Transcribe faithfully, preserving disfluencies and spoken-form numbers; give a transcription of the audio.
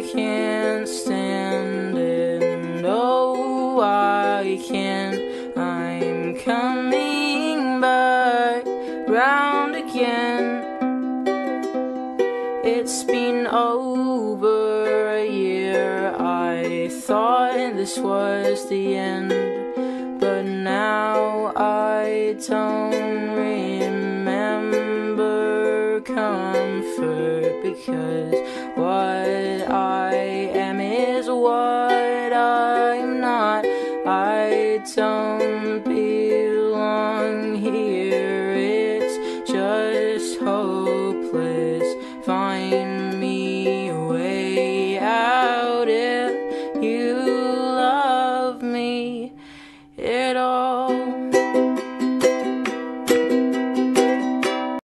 can't stand it. Oh, I can't. I'm coming back round again. It's been over a year. I thought this was the end, but now I don't remember comfort, because what I am is what I'm not. I don't belong here. It's just hopeless. Find me a way out if you love me at all.